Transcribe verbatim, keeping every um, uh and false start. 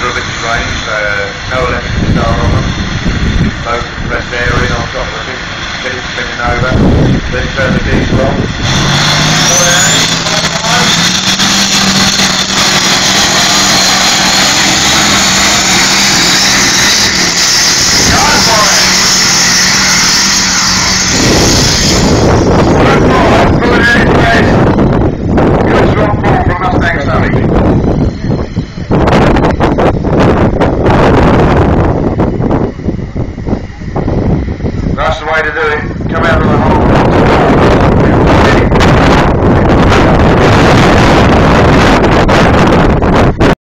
are a bit strange, uh, no electric start on them, low compressed air in on top of it, get it spinning over, then turn the diesel on.